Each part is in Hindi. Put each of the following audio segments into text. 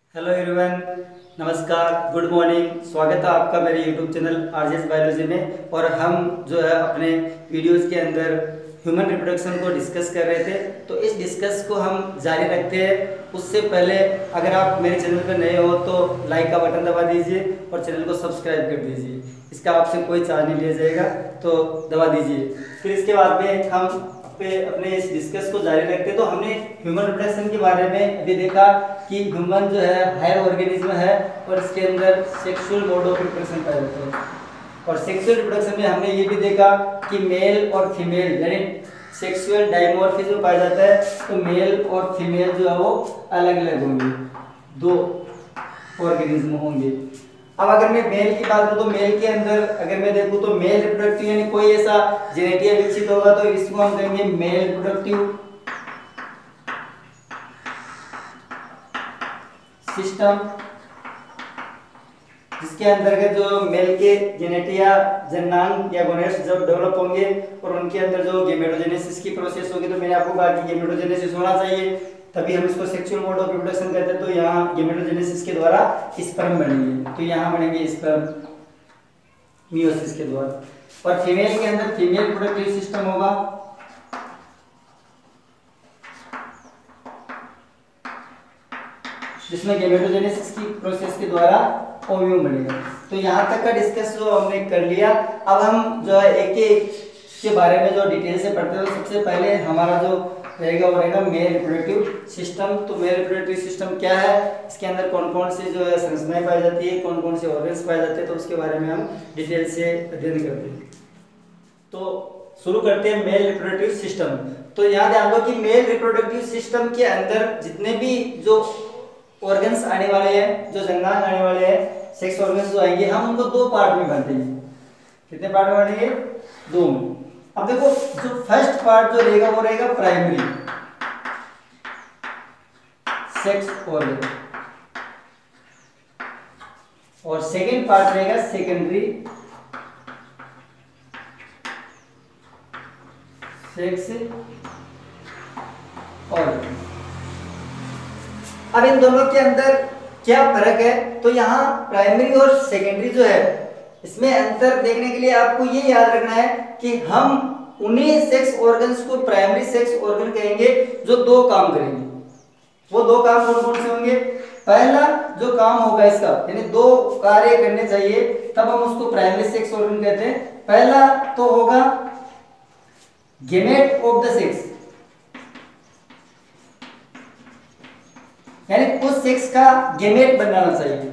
हेलो एवरीवन, नमस्कार, गुड मॉर्निंग। स्वागत है आपका मेरे यूट्यूब चैनल आरजेएस बायोलॉजी में। और हम जो है अपने वीडियोस के अंदर ह्यूमन रिप्रोडक्शन को डिस्कस कर रहे थे, तो इस डिस्कस को हम जारी रखते हैं। उससे पहले अगर आप मेरे चैनल पर नए हो तो लाइक का बटन दबा दीजिए और चैनल को सब्सक्राइब कर दीजिए। इसका आपसे कोई चार्ज नहीं लिया जाएगा, तो दबा दीजिए। फिर इसके बाद में हम अपने इस डिस्कस को जारी रखते, तो हमने ह्यूमन रिप्रोडक्शन के बारे में अभी देखा कि ह्यूमन जो है हायर ऑर्गेनिज्म है और इसके अंदर सेक्सुअल मोड ऑफ रिप्रोडक्शन पाया जाता है। और सेक्सुअल रिप्रोडक्शन में हमने ये भी देखा कि मेल और फीमेल यानी सेक्सुअल डायमॉर्फिज्म पाया जाता है। तो मेल और फीमेल जो है वो अलग अलग होंगे, दो ऑर्गेनिज्म होंगे। अब अगर मैं मेल की बात करूं तो मेल के अंदर अगर मैं देखूं तो मेल रिप्रोडक्टिव यानी कोई ऐसा जेनेटिया विकसित होगा तो इसको हम कहेंगे मेल रिप्रोडक्टिव सिस्टम, जिसके अंतर्गत जो मेल के जेनेटिया जननांग या गोनेड्स जब डेवलप होंगे और उनके अंदर जो गेमेटोजेनेसिस की प्रोसेस होगी, तो मैंने आपको कहा कि गेमेटोजेनेसिस होना चाहिए, तभी हम इसको सेक्सुअल मोड ऑफ रिप्रोडक्शन कहते हैं। तो यहाँ गेमेटोजेनेसिस के द्वारा स्पर्म बनेंगे, तो यहाँ बनेंगे स्पर्म मियोसिस के द्वारा। और फीमेल के अंदर फीमेल रिप्रोडक्टिव सिस्टम होगा, जिसमें गेमेटोजेनेसिस की प्रोसेस के द्वारा ओव्यूम बनेगा। तो यहाँ तक का डिस्कस जो हमने कर लिया। अब हम जो है एक एक के बारे में जो डिटेल से पढ़ते हैं। तो सबसे पहले हमारा जो रहेगा वो रहेगा मेल रिप्रोडक्टिव सिस्टम। तो मेल रिप्रोडक्टिव सिस्टम क्या है, इसके अंदर कौन कौन से जो है संरचनाएं पाई जाती है, कौन कौन से ऑर्गन्स पाए जाते हैं, तो उसके बारे में हम डिटेल से अध्ययन करते हैं। तो शुरू करते हैं मेल रिप्रोडक्टिव सिस्टम। तो यहाँ ध्यान दो कि मेल रिप्रोडक्टिव सिस्टम के अंदर जितने भी जो ऑर्गन्स आने वाले हैं, जो जननांग आने वाले हैं, सेक्स ऑर्गन्स जो आएंगे, हम उनको दो पार्ट में बांटेंगे। कितने पार्ट में बांटेंगे? दो में। अब देखो, जो फर्स्ट पार्ट जो रहेगा वो रहेगा प्राइमरी सेक्स ऑर्गन, और सेकेंड पार्ट रहेगा सेकेंडरी सेक्स ऑर्गन। अब इन दोनों के अंदर क्या फर्क है? तो यहाँ प्राइमरी और सेकेंडरी जो है, इसमें अंतर देखने के लिए आपको ये याद रखना है कि हम उन्हीं सेक्स ऑर्गन्स को प्राइमरी सेक्स ऑर्गन कहेंगे जो दो काम करेंगे। वो दो काम कौन कौन से होंगे? पहला जो काम होगा इसका, यानी दो कार्य करने चाहिए, तब हम उसको प्राइमरी सेक्स ऑर्गन कहते हैं। पहला तो होगा गेमेट ऑफ द सेक्स, यानी उस सेक्स का गेमेट बनाना चाहिए।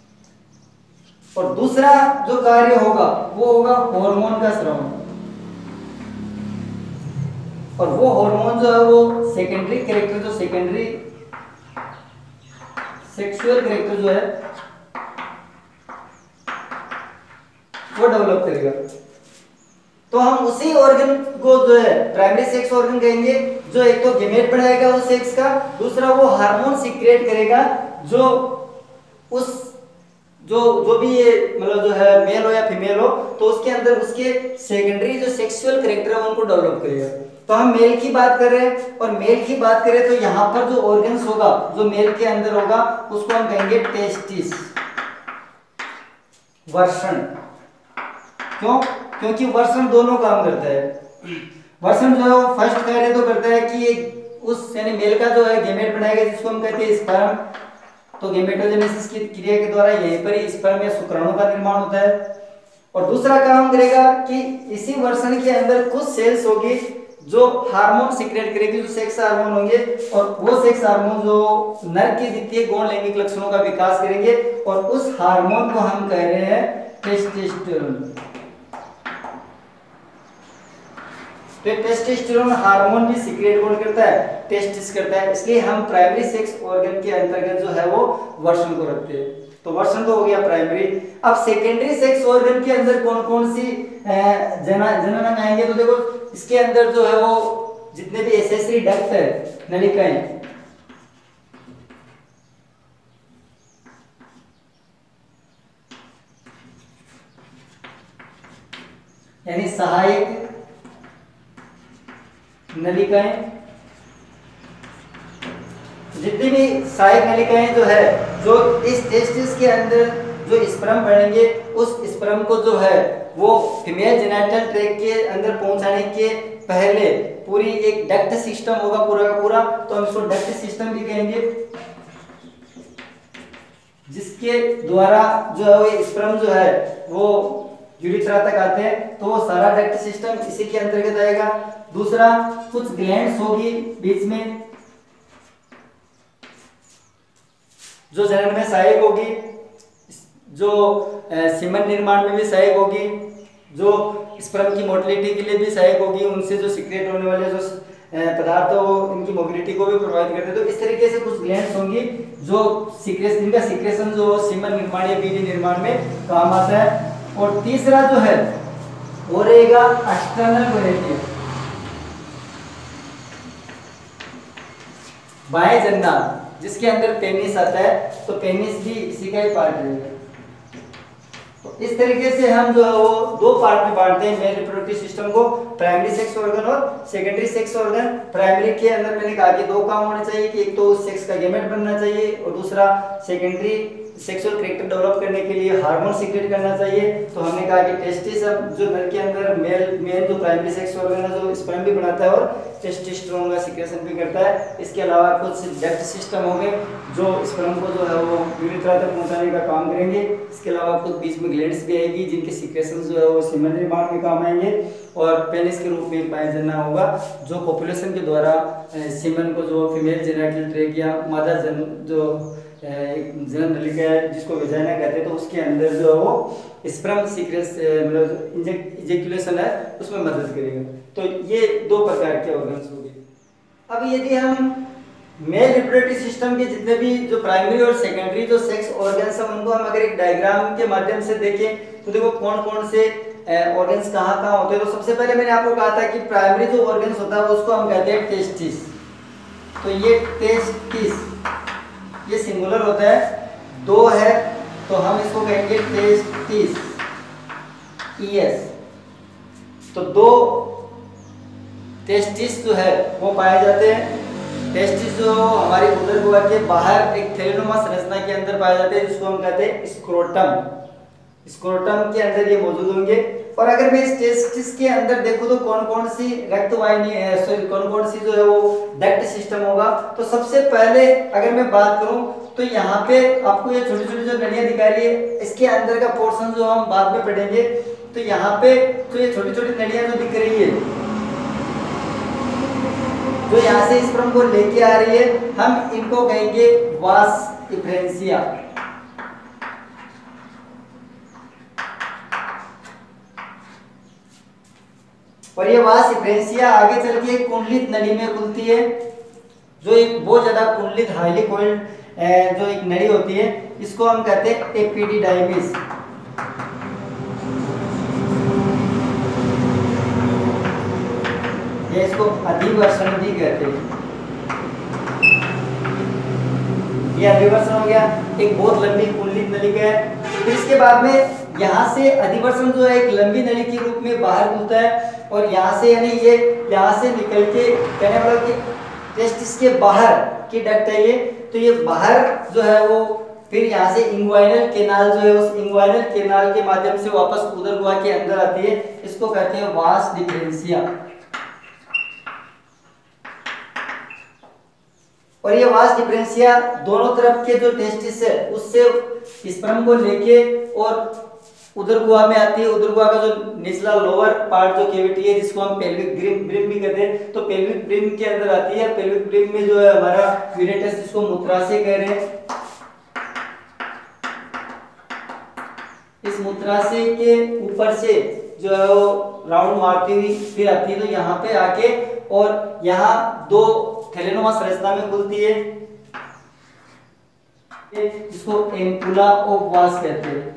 और दूसरा जो कार्य होगा वो होगा हार्मोन का स्राव, और वो हार्मोन जो है वो सेकेंडरी कैरेक्टर, जो सेकेंडरी सेक्सुअल कैरेक्टर जो है वो डेवलप करेगा। तो हम उसी ऑर्गन को जो है प्राइमरी सेक्स ऑर्गन कहेंगे, जो एक तो गेमेट बनाएगा उस सेक्स का, दूसरा वो हार्मोन सीक्रेट करेगा जो उस जो भी ये मतलब जो है मेल हो या फीमेल हो, तो उसके अंदर उसके सेकेंडरी जो सेक्सुअल कैरेक्टर है उनको डेवलप करेगा। तो हम मेल की बात कर रहे हैं, और मेल की बात करें तो यहाँ पर जो ऑर्गन्स होगा जो मेल के अंदर होगा उसको हम कहेंगे टेस्टिस, वर्षण। क्यों? क्योंकि वर्षण दोनों काम करता है। वर्षण जो है वो फर्स्ट कार्य तो करता है कि उस यानी मेल का जो है गेमेट बनाएगा, जिसको हम कहते हैं स्पर्म। तो गेमेटोजेनेसिस की क्रिया के द्वारा यहीं पर ही स्पर्म या शुक्राणु का निर्माण होता है। और दूसरा काम करेगा कि इसी वर्षण के अंदर कुछ सेल्स होगी जो हार्मोन सीक्रेट करेगी, जो सेक्स हार्मोन होंगे, और वो सेक्स हार्मोन जो नर की द्वितीय गौण लैंगिक लक्षणों का विकास करेंगे, और उस हार्मोन को हम कह रहे हैं टेस्टोस्टेरोन। तो टेस्टोस्टेरोन हार्मोन भी सीक्रेट कौन करता है? टेस्टिस करता है। इसलिए हम प्राइमरी सेक्स ऑर्गन के अंतर्गत जो है वो वर्षण को रखते हैं। तो वर्षण तो हो गया प्राइमरी। अब सेकेंडरी सेक्स ऑर्गन के अंदर कौन कौन सी जननांग आएंगे? तो देखो, इसके अंदर जो है वो जितने भी एसेसरी डक्ट है, नलिकाएं, यानी सहायक नलिकाएं, जितनी भी सहायक नलिकाएं जो है, जो इस टेस्टिस के अंदर जो स्पर्म बढ़ेंगे उस स्पर्म को जो है वो फीमेल जेनिटल ट्रैक्ट के अंदर पहुंचाने के पहले पूरी एक डक्ट सिस्टम होगा पूरा का पूरा, तो हम इसको डक्ट सिस्टम भी कहेंगे, जिसके द्वारा जो है वो स्पर्म जो है वो यूरिथ्रा तक आते हैं। तो वो सारा डक्ट सिस्टम इसी के अंतर्गत आएगा। दूसरा, कुछ ग्लैंड्स होगी बीच में जो जनन में सहायक होगी, जो सीमन निर्माण में भी सहायक होगी, जो स्पर्म की मोटिलिटी के लिए भी सहायक होगी, उनसे जो सीक्रेट होने वाले जो पदार्थ हो इनकी मोबिलिटी को भी प्रभावित करते हैं। तो इस तरीके से कुछ ग्लैंड्स होंगी जो सीक्रेशन, इनका सीक्रेशन जो सीमन निर्माण या बीज निर्माण में काम आता है। और तीसरा जो है वो रहेगा एक्सटर्नल वेरिएबल, बाह्य जननांग, जिसके अंदर पेनिस आता है, तो पेनिस भी इसी का ही पार्ट रहेगा। तो इस तरीके से हम जो है वो दो पार्ट में बांटते हैं मेल रिप्रोडक्टिव सिस्टम को, प्राइमरी सेक्स ऑर्गन और सेकेंडरी सेक्स ऑर्गन। प्राइमरी के अंदर मैंने कहा कि दो काम होने चाहिए कि एक तो सेक्स का गैमेट बनना चाहिए और दूसरा सेकेंडरी सेक्सुअल कैरेक्टर डेवलप करने के लिए हार्मोन सीक्रेट करना चाहिए। तो हमने कहा कि टेस्टिस जो नर के अंदर मेल जो प्राइमरी सेक्स ऑर्गन है जो स्पर्म भी बनाता है और टेस्टोस्टेरोन का सीक्रेशन भी करता है। इसके अलावा कुछ डक्ट सिस्टम होंगे जो स्पर्म को जो है वो यूरिथ्रा तक पहुंचाने का काम करेंगे। इसके अलावा कुछ बीच में ग्लैंड्स भी आएगी जिनके सीक्रेशन जो है वो सीमन निर्माण में काम आएंगे। और पेनिस के रूप में बाह्य जननांग होगा जो पॉपुलेशन के द्वारा सीमन को जो फीमेल जेनिटल ट्रैक्ट या मादा जन जो एक जनन नलिका है जिसको वेजाइना कहते हैं, तो उसके अंदर जो है वो स्पर्म सीक्रेस मतलब इजेक्युलेशन है उसमें मदद करेगा। तो ये दो प्रकार के ऑर्गन्स हो गए। अब यदि हम मेल रिप्रोडक्टिव सिस्टम के जितने भी जो प्राइमरी और सेकेंडरी जो सेक्स ऑर्गन्स हैं उनको हम अगर एक डायग्राम के माध्यम से देखें तो देखो कौन कौन से ऑर्गन्स कहाँ होते हैं। तो सबसे पहले मैंने आपको कहा था कि प्राइमरी जो ऑर्गन्स होता है उसको हम कहते हैं टेस्टिस। तो ये टेस्टिस ये सिंगुलर होता है, दो है तो हम इसको कहेंगे टेस्टिस ईएस। तो दो टेस्टिस जो है वो पाए जाते हैं। टेस्टिस जो हमारी उदर गुहा के बाहर एक थैलेनुमा संरचना के अंदर पाए जाते हैं जिसको हम कहते हैं स्क्रोटम। स्क्रोटम के अंदर ये मौजूद होंगे। और अगर मैं इस टेस्टिस के अंदर देखूं तो कौन कौन सी रक्तवाहिनी है, सॉरी कौन कौन सी जो है वो डक्ट सिस्टम होगा। तो सबसे पहले अगर मैं बात करूं तो यहाँ पे आपको ये छोटी छोटी जो नलियां दिखा रही है इसके अंदर का पोर्शन जो हम बाद में पढ़ेंगे। तो यहाँ पे जो ये छोटी छोटी नलियां जो दिख रही है जो यहाँ से स्पर्म को लेके आ रही है हम इनको कहेंगे वास इफ्रेंसिया। और ये वास इफ्रेंसिया आगे चल के कुंडलित नली में खुलती है जो एक बहुत ज्यादा कुंडलित हाईली कोइल्ड जो एक नली होती है इसको हम कहते हैं एपिडिडाइमिस। ये इसको अधिवर्षण भी कहते हैं। ये अधिवर्षण हो गया, एक बहुत लंबी कुंडलित नलिका है। फिर इसके बाद में यहाँ से अधिवर्षण जो है एक लंबी नली के रूप में बाहर खुलता है और यहाँ से यानी ये यहाँ से निकल के कहने वाला कि टेस्टिस के बाहर की डक्ट है ये। तो ये बाहर जो है वो फिर यहाँ से इंग्वाइनल केनाल जो है उस इंग्वाइनल केनाल के माध्यम से वापस उदर गुहा के अंदर आती है। इसको कहते हैं वास डिफरेंशिया। और ये वास डिफरेंशिया दोनों तरफ के जो टेस्टिस है उससे स्पर्म को लेके और उदर गुहा में आती है। उदर गुहा का जो निचला लोअर पार्ट जो कैविटी है जिसको हम पेल्विक ब्रिम भी कहते हैं, तो पेल्विक ब्रिम के अंदर आती है। पेल्विक ब्रिम में जो है हमारा यूरेटस जिसको मूत्राशय कह रहे हैं, इस मूत्राशय के ऊपर से जो है वो राउंड मारती हुई फिर आती है। तो यहाँ पे आके और यहाँ दो थैलेनुमा संरचना में खुलती है जिसको एम्पुला ऑफ वास कहते हैं।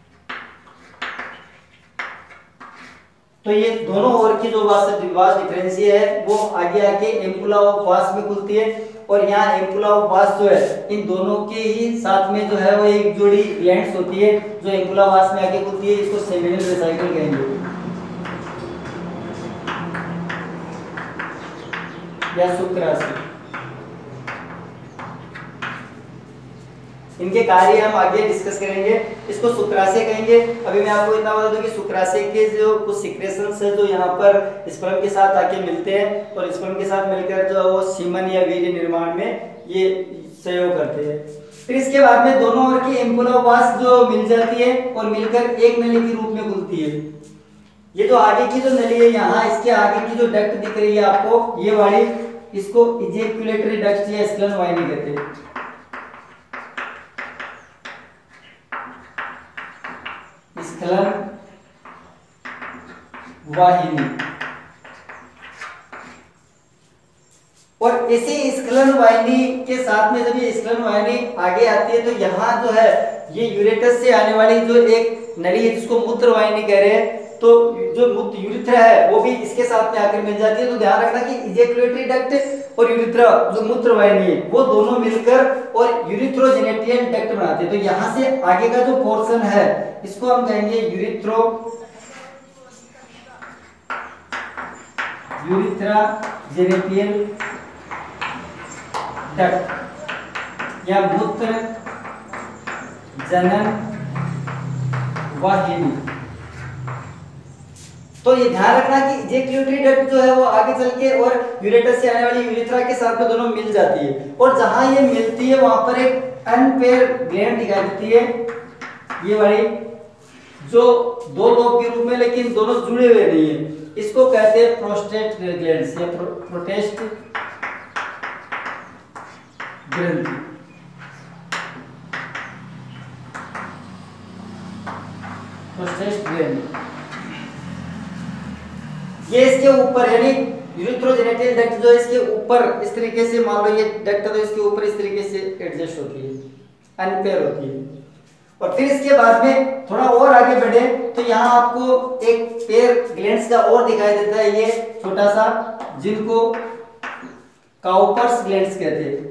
तो ये दोनों ओर की जो वास डिफरेंशिया है वो आगे आके एम्पुला ऑफ वास में खुलती है। और यहाँ एम्पुला ऑफ वास जो है इन दोनों के ही साथ में जो है वो एक जोड़ी ग्लैंड्स होती है जो एम्पुला वास में आके खुलती है। इसको सेमिनल वेसिकल कहेंगे या शुक्राशय। इनके कार्य हम आगे डिस्कस करेंगे। इसको शुक्राशय कहेंगे। अभी मैं आपको इतना बता दूं कि शुक्राशय के जो कुछ सिक्रेशंस है जो यहाँ पर स्पर्म के साथ आके मिलते हैं और स्पर्म के साथ मिलकर जो वो सीमन या वीर्य निर्माण में ये सहयोग करते हैं। फिर इसके बाद में दोनों ओर की एम्पुलोवास जो मिल जाती है और मिलकर एक नली के रूप में खुलती है। ये जो आगे की जो नली है यहाँ, इसके आगे की जो डक्ट दिख रही है आपको, ये वाली, इसको इजैक्युलेटरी डक्ट या स्खलन वाहिनी कहते हैं। स्खलन वाहिनी। और इसी स्खलन वाहिनी के साथ में जब ये स्खलन वाहिनी आगे आती है तो यहाँ जो है ये यूरेटस से आने वाली जो एक नली है जिसको मूत्र वाहिनी कह रहे हैं, तो जो मूत्र यूरिथ्रा है वो भी इसके साथ में आकर मिल जाती है। तो ध्यान रखना कि इजैक्युलेटरी डक्ट और यूरिथ्रा जो मूत्र वाहिनी है वो दोनों मिलकर और यूरिथ्रोजेनेटियल डक्ट बनाते हैं। तो यहाँ से आगे का जो पोर्शन है इसको हम कहेंगे यूरिथ्रोजेनेटियल डक्ट या मूत्र जनन वाहिनी। तो ये ध्यान रखना कि इजैक्युलेटरी डक्ट जो है वो आगे चल के और यूरेटस से आने वाली यूरिथ्रा के साथ में दोनों मिल जाती है और जहां ये मिलती है वहां पर एक अनपेयर ग्लैंड दिखाई देती है, ये वाली, जो दो लोब के रूप में लेकिन दोनों जुड़े हुए नहीं है। इसको कहते हैं प्रोस्टेट ग्लैंड्स या प्रोस्टेट ग्रंथि। प्रोस्टेट ग्लैंड ये इसके ऊपर यानी यूरिथ्रोजेनेटियल डक्ट जो है इसके ऊपर इस तरीके से, मान लो ये डक्ट है तो इसके ऊपर इस तरीके से एडजस्ट होती है, अनपेयर होती है। और फिर इसके बाद में थोड़ा और आगे बढ़े तो यहाँ आपको एक पेयर ग्लैंड्स का और दिखाई देता है, ये छोटा सा, जिनको काउपर्स ग्लैंड्स कहते हैं।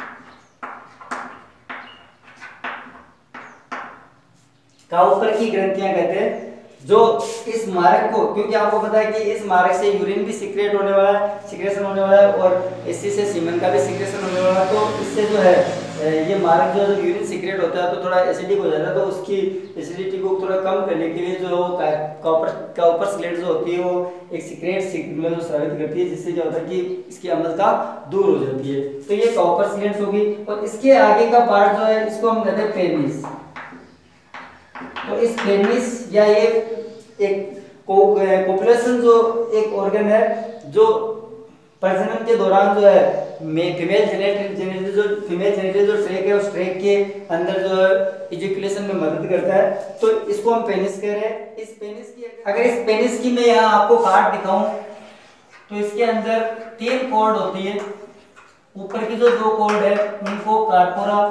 काउपर की ग्रंथियां कहते हैं, जो इस मार्ग को, क्योंकि आपको पता है कि इस मार्ग से यूरिन भी सिक्रेट होने वाला है, सिक्रेशन होने वाला है और इसी से सीमेन का भी सिक्रेशन होने वाला है। तो इससे जो है ये मार्ग जो यूरिन सिक्रेट होता है तो थोड़ा एसिडिक हो जाता है, तो उसकी एसिडिटी को थोड़ा कम करने के लिए जो वो काउपर्स ग्लैंड जो होती है वो एक सिक्रेट में जो स्रावित करती है, जिससे क्या होता है कि इसकी अम्लता दूर हो जाती है। तो ये काउपर्स ग्लैंड्स होगी। और इसके आगे का पार्ट जो है इसको हम कहते हैं पेनिस। तो इस पेनिस या ये एक कोपुलेशन जो एक ऑर्गन है जो प्रजनन के दौरान जो है फीमेल जेनिटल जो ट्रैक है उस ट्रैक के अंदर जो है इजैक्युलेशन में मदद करता है, तो इसको हम पेनिस कह रहे हैं। इस पेनिस की अगर इस पेनिस की मैं यहाँ आपको कार्ड दिखाऊं तो इसके अंदर 3 कॉर्ड होती है। ऊपर की जो 2 कॉर्ड है उनको कार्पोरा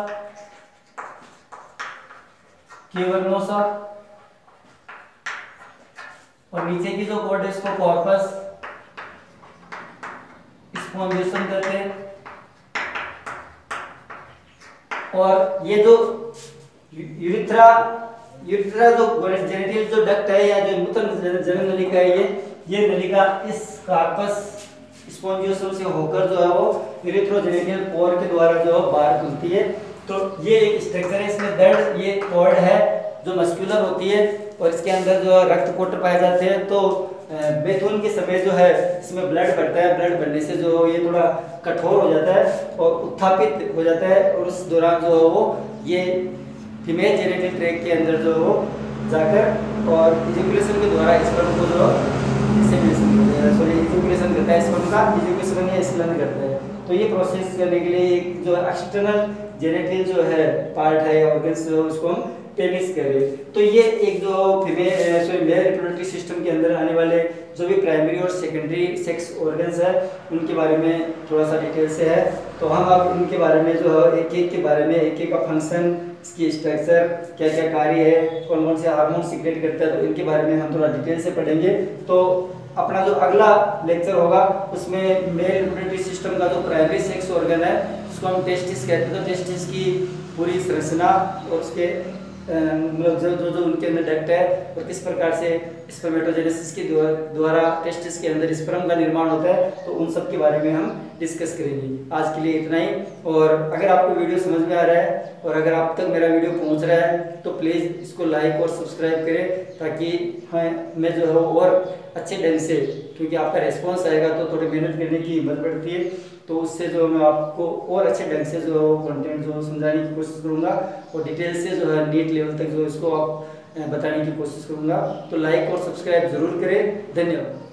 केवर्नोसा और नीचे की जो कॉर्ड है इसको कॉर्पस स्पॉन्जियोसम कहते हैं। और ये जो यूरिथ्रा जो जेनिटल जो डक्ट है या जो मूत्र जनन नलिका है, ये नलिका इस कार्पस स्पॉन्जियोसम से होकर जो है वो यूरिथ्रोजेनिटल पोर के द्वारा जो है बाहर खुलती है। तो ये एक स्ट्रक्चर है, इसमें दर्द, ये कॉर्ड है जो मस्कुलर होती है और इसके अंदर जो रक्त कोट पाए जाते हैं। तो बेथुन के समय जो है इसमें ब्लड बढ़ता है, ब्लड बढ़ने से जो ये थोड़ा कठोर हो जाता है और उत्थापित हो जाता है और उस दौरान जो है वो ये फीमेल जेनिटल ट्रैक्ट के अंदर जो है वो जाकर और इजैक्युलेशन के द्वारा स्पर्म को जो इजैक्युलेशन करता है, स्पर्म का इजैक्युलेशन या स्खलन करता है। तो ये प्रोसेस करने के लिए एक जो एक्सटर्नल जेनिटल जो है पार्ट है ऑर्गन्स जो उसको हम पेनिस करें। तो ये एक जो मेल रिप्रोडक्टिव सिस्टम के अंदर आने वाले जो भी प्राइमरी और सेकेंडरी सेक्स ऑर्गन्स है उनके बारे में थोड़ा सा डिटेल से है। तो हम अब उनके बारे में जो है एक एक के बारे में, एक एक का फंक्शन, इसकी स्ट्रक्चर, क्या क्या कार्य है, कौन कौन से हार्मोन सीक्रेट करता है, तो इनके बारे में हम थोड़ा डिटेल से पढ़ेंगे। तो अपना जो अगला लेक्चर होगा उसमें मेल रिप्रोडक्टिव सिस्टम का जो प्राइमरी सेक्स ऑर्गन है उसको हम टेस्टिस कहते हैं। तो टेस्टिस की पूरी संरचना और उसके जो उनके अंदर डक्ट है और किस प्रकार से स्पर्मेटोजेनेसिस के द्वारा टेस्टिस के अंदर स्पर्म का निर्माण होता है, तो उन सब के बारे में हम डिस्कस करेंगे। आज के लिए इतना ही। और अगर आपको वीडियो समझ में आ रहा है और अगर आप तक मेरा वीडियो पहुंच रहा है तो प्लीज़ इसको लाइक और सब्सक्राइब करें, ताकि मैं जो है और अच्छे ढंग से, क्योंकि आपका रिस्पॉन्स आएगा तो थोड़ी मेहनत करने की हिम्मत बढ़ती है, तो उससे जो मैं आपको और अच्छे ढंग से जो कंटेंट जो समझाने की कोशिश करूँगा और डिटेल से जो है नीट लेवल तक जो इसको आप बताने की कोशिश करूँगा। तो लाइक और सब्सक्राइब जरूर करें। धन्यवाद।